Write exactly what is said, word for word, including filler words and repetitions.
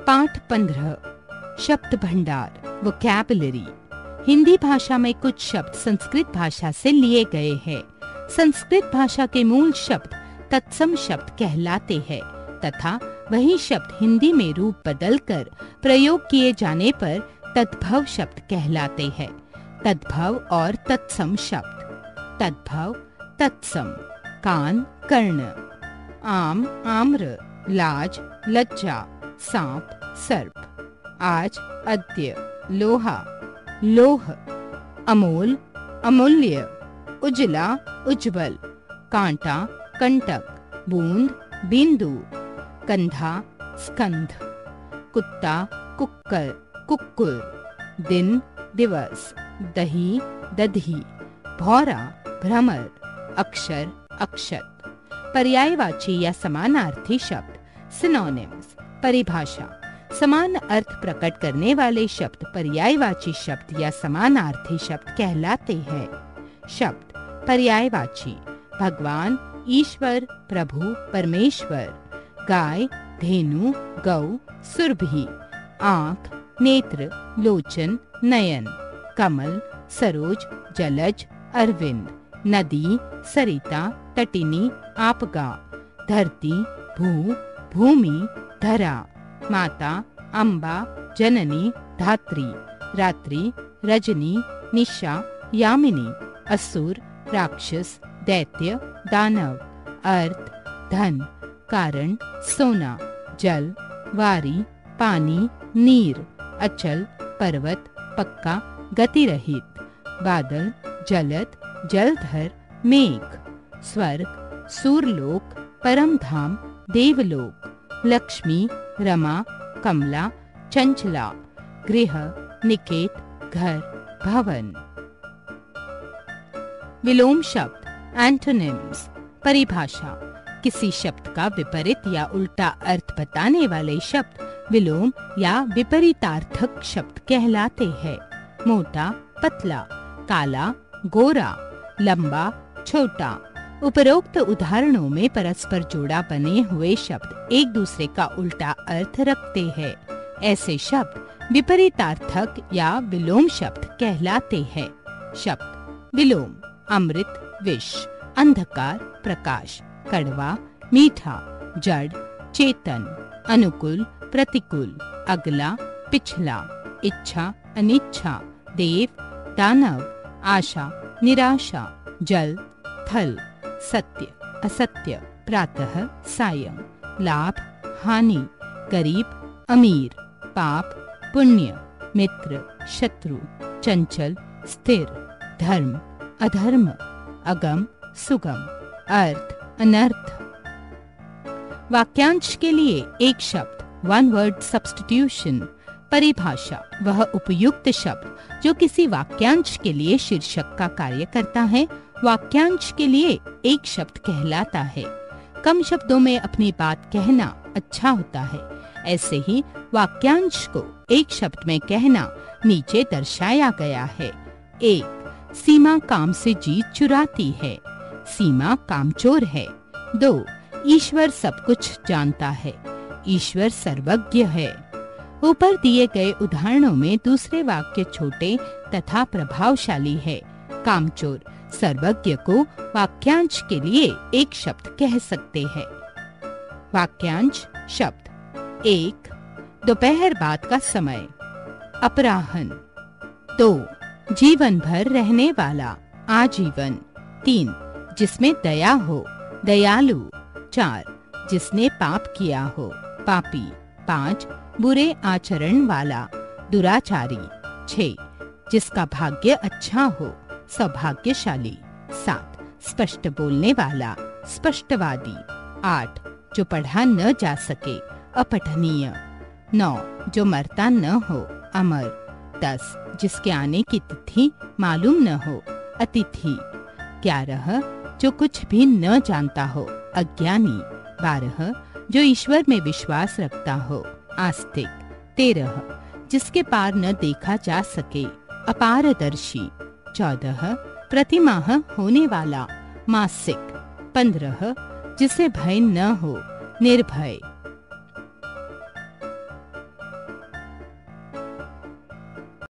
पाठ पंद्रह। शब्द भंडार, वोकैबुलरी। हिंदी भाषा में कुछ शब्द संस्कृत भाषा से लिए गए हैं। संस्कृत भाषा के मूल शब्द तत्सम शब्द कहलाते हैं तथा वही शब्द हिंदी में रूप बदलकर प्रयोग किए जाने पर तद्भव शब्द कहलाते हैं। तद्भव और तत्सम शब्द। तद्भव, तत्सम। कान, कर्ण। आम, आम्र। लाज, लज्जा। सांप, सर्प। आज, अद्य। लोहा, लोह। अमोल, अमूल्य। उजला, उज्ज्वल। कांटा, कंटक। बूंद, बिंदु। कंधा, स्कंध। कुत्ता, कुक्कर, कुक्कुर। दिन, दिवस। दही, दधी। भौरा, भ्रमर। अक्षर, अक्षत। पर्यायवाची या समानार्थी शब्द, सिनोनिम्स। परिभाषा, समान अर्थ प्रकट करने वाले शब्द पर्यायवाची शब्द या समानार्थी शब्द कहलाते हैं। शब्द पर्यायवाची, भगवान, ईश्वर, प्रभु, परमेश्वर। गाय, धेनु, गौ, सुरभि। आँख, नेत्र, लोचन, नयन। कमल, सरोज, जलज, अरविंद। नदी, सरिता, तटिनी, आपगा। धरती, भू, भूमि, धरा। माता, अम्बा, जननी, धात्री। रात्रि, रजनी, निशा, यामिनी। असुर, राक्षस, दैत्य, दानव। अर्थ, धन। कारण, सोना। जल, वारी, पानी, नीर। अचल, पर्वत, पक्का, गतिरहित। बादल, जलद, जलधर, मेघ। स्वर्ग, सूरलोक, परमधाम, देवलोक। लक्ष्मी, रमा, कमला, चंचला। गृह, निकेत, घर, भवन। विलोम शब्द, एंटोनिम्स। परिभाषा, किसी शब्द का विपरीत या उल्टा अर्थ बताने वाले शब्द विलोम या विपरीतार्थक शब्द कहलाते हैं। मोटा, पतला। काला, गोरा। लंबा, छोटा। उपरोक्त उदाहरणों में परस्पर जोड़ा बने हुए शब्द एक दूसरे का उल्टा अर्थ रखते हैं। ऐसे शब्द विपरीतार्थक या विलोम शब्द कहलाते हैं। शब्द विलोम, अमृत, विष। अंधकार, प्रकाश। कड़वा, मीठा। जड़, चेतन। अनुकूल, प्रतिकूल। अगला, पिछला। इच्छा, अनिच्छा। देव, दानव। आशा, निराशा। जल, थल। सत्य, असत्य। प्रातः, सायं। लाभ, हानि। गरीब, अमीर। पाप, पुण्य। मित्र, शत्रु। चंचल, स्थिर। धर्म, अधर्म। अगम, सुगम। अर्थ, अनर्थ। वाक्यांश के लिए एक शब्द, वन वर्ड सब्स्टिट्यूशन। परिभाषा, वह उपयुक्त शब्द जो किसी वाक्यांश के लिए शीर्षक का कार्य करता है, वाक्यांश के लिए एक शब्द कहलाता है। कम शब्दों में अपनी बात कहना अच्छा होता है। ऐसे ही वाक्यांश को एक शब्द में कहना नीचे दर्शाया गया है। एक, सीमा काम से जीत चुराती है। सीमा कामचोर है। दो, ईश्वर सब कुछ जानता है। ईश्वर सर्वज्ञ है। ऊपर दिए गए उदाहरणों में दूसरे वाक्य छोटे तथा प्रभावशाली है। कामचोर, सर्वज्ञ को वाक्यांश के लिए एक शब्द कह सकते हैं। वाक्यांश शब्द, एक, दोपहर बाद का समय। अपराह्न। दो, जीवन भर रहने वाला, आजीवन। तीन, जिसमें दया हो, दयालु। चार, जिसने पाप किया हो, पापी। पाँच, बुरे आचरण वाला, दुराचारी। छह, जिसका भाग्य अच्छा हो, सौभाग्यशाली। सात, स्पष्ट बोलने वाला, स्पष्टवादी। आठ, जो पढ़ा न जा सके, अपठनीय। नौ, जो मरता न हो, अमर। दस, जिसके आने की तिथि मालूम न हो, अतिथि। ग्यारह, जो कुछ भी न जानता हो, अज्ञानी। बारह, जो ईश्वर में विश्वास रखता हो, आस्तिक। तेरह, जिसके पार न देखा जा सके, अपारदर्शी। चौदह, प्रतिमाह होने वाला, मासिक। पंद्रह, जिसे भय न हो, निर्भय।